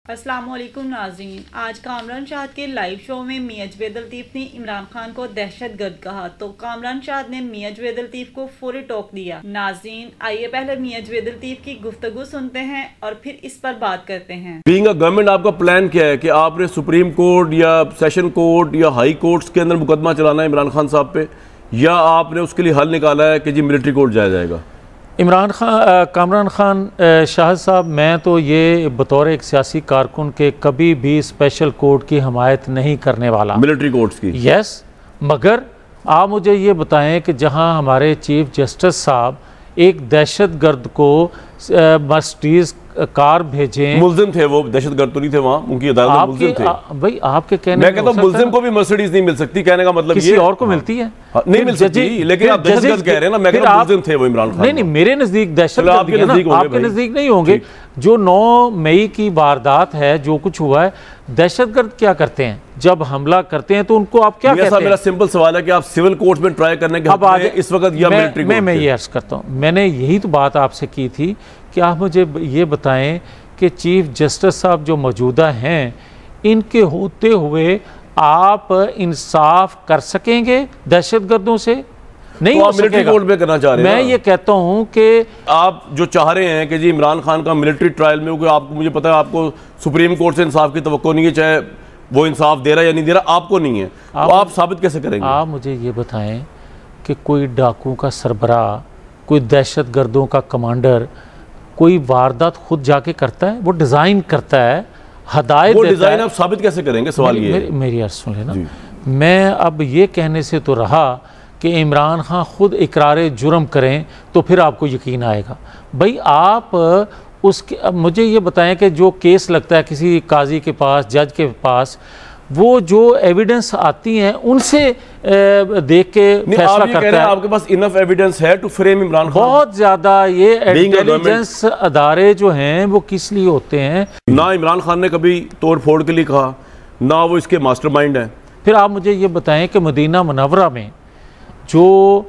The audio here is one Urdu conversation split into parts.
السلام علیکم ناظرین، آج کامران شاہد کے لائیو شو میں میاں جوید الطیف نے عمران خان کو دہشت گرد کہا تو کامران شاہد نے میاں جوید الطیف کو فوری ٹوک دیا۔ ناظرین آئیے پہلے میاں جوید الطیف کی گفتگو سنتے ہیں اور پھر اس پر بات کرتے ہیں۔ بینگ اے گورنمنٹ آپ کا پلان کیا ہے کہ آپ نے سپریم کورٹ یا سیشن کورٹ یا ہائی کورٹس کے اندر مقدمہ چلانا ہے عمران خان صاحب پہ، یا آپ نے اس کے لیے حل نکالا ہے کہ جی ملٹری کورٹ جایا جائے گا؟ کامران خان شاہد صاحب، میں تو یہ بطور ایک سیاسی کارکن کے کبھی بھی اسپیشل کورٹ کی حمایت نہیں کرنے والا، ملٹری کورٹس کی۔ یس، مگر آپ مجھے یہ بتائیں کہ جہاں ہمارے چیف جسٹس صاحب ایک دہشت گرد کو مرسڈیز کار بھیجیں، ملزم تھے، وہ دہشت گرد تو نہیں تھے، وہاں ان کی عدالت میں ملزم تھے۔ بھائی آپ کے کہنے میں کہتا ہوں ملزم کو بھی مرسڈیز نہیں مل سکتی، کہنے کا مطلب کسی اور کو ملتی ہے، نہیں مل سکتی، لیکن آپ دہشت گرد کہہ رہے ہیں نا، میں کہتا ہوں ملزم تھے وہ عمران خان۔ نہیں، میرے نزدیک دہشت گرد، آپ کے نزدیک نہیں ہوں گے۔ جو 9 مئی کی واردات ہے، جو کچھ ہوا ہے، دہشت گرد کیا کرتے ہیں؟ جب حملہ کرتے ہیں تو ان کو آپ کیا کہتے ہیں؟ میرا سمپل سوال ہے کہ آپ سول کورٹ میں ٹرائی کرنے کے حق میں اس وقت یا ملٹری کورٹ؟ میں یہ عرض کرتا ہوں، میں نے یہی تو بات آپ سے کی تھی کہ آپ مجھے یہ بتائیں کہ چیف جسٹس صاحب جو موجودہ ہیں، ان کے ہوتے ہوئے آپ انصاف کر سکیں گے دہشت گردوں سے؟ نہیں ہو سکے گا۔ میں یہ کہتا ہوں کہ آپ جو چاہ رہے ہیں کہ جی عمران خان کا ملٹری ٹرائل میں، آپ کو، مجھے پتا ہے آپ کو سپریم کورٹ سے انصاف کی توقع نہیں ہے، چاہے وہ انصاف دے رہا ہے یا نہیں دے رہا، آپ کو نہیں ہے، آپ ثابت کیسے کریں گے؟ آپ مجھے یہ بتائیں کہ کوئی ڈاکو کا سربراہ، کوئی دہشت گردوں کا کمانڈر کوئی واردات خود جا کے کرتا ہے؟ وہ ڈیزائن کرتا ہے، ہدایت دیتا ہے۔ وہ ڈیزائن آپ ثابت کیسے کریں گے؟ سوال یہ ہے۔ میری عرض سن لینا، میں اب یہ کہنے سے تو رہا کہ عمران خان خود اقرار جرم کریں تو پھر آپ کو یقین آئے گا۔ بھائی آپ مجھے یہ بتائیں کہ جو کیس لگتا ہے کسی قاضی کے پاس، جج کے پاس، وہ جو ایویڈنس آتی ہیں ان سے دیکھ کے فیصلہ کرتا ہے۔ آپ کے پاس انف ایویڈنس ہے ٹو فریم عمران خان؟ بہت زیادہ۔ یہ انٹیلیجنس ادارے جو ہیں وہ کس لیے ہوتے ہیں؟ نہ عمران خان نے کبھی توڑ پھوڑ کے لیے کہا، نہ وہ اس کے ماسٹر مائنڈ ہیں۔ پھر آپ مجھے یہ بتائیں کہ مدینہ منورہ میں جو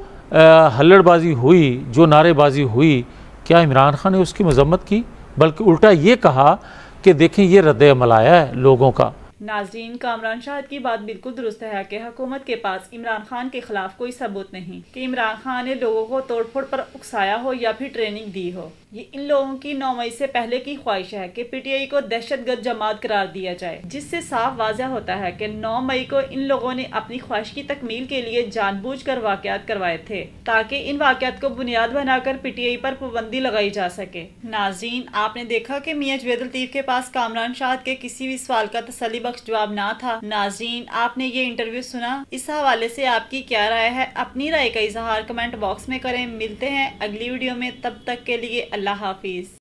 ہلڑ بازی ہوئی، جو نعرے بازی ہوئی، کیا عمران خان نے اس کی مذمت کی؟ بلکہ الٹا یہ کہا کہ دیکھیں یہ رد عمل آیا ہے لوگوں کا۔ ناظرین، کامران شاہد کی بات بالکل درست ہے کہ حکومت کے پاس عمران خان کے خلاف کوئی ثبوت نہیں کہ عمران خان نے لوگوں کو توڑ پھوڑ پر اکسایا ہو یا پھر ٹریننگ دی ہو۔ یہ ان لوگوں کی 9 مئی سے پہلے کی خواہش ہے کہ پی ٹی آئی کو دہشت گرد جماعت قرار دیا جائے، جس سے صاف واضح ہوتا ہے کہ 9 مئی کو ان لوگوں نے اپنی خواہش کی تکمیل کے لیے جان بوجھ کر واقعات کروائے تھے تاکہ ان واقعات کو بنیاد بنا کر پی ٹی آئی پر پابندی لگائی جا سکے۔ ناظرین، آپ نے دیکھا کہ میاں جوید الطیف کے پاس کامران شاہد کے کسی بھی سوال کا تسلی بخش جواب نہ تھا۔ ناظرین، آپ نے یہ انٹرویو سنا، اس حوالے سے آپ کی کیا رائے ہے؟ اپنی رائے کا اظہار کمنٹ باکس میں کریں۔ ملتے ہیں اگلی ویڈیو میں، تب تک کے لیے اللہ حافظ۔